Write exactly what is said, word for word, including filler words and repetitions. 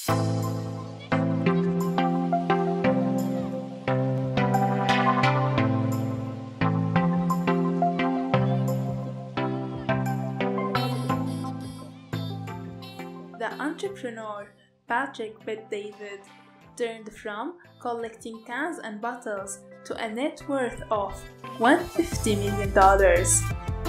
The entrepreneur Patrick Bet-David turned from collecting cans and bottles to a net worth of one hundred fifty million dollars.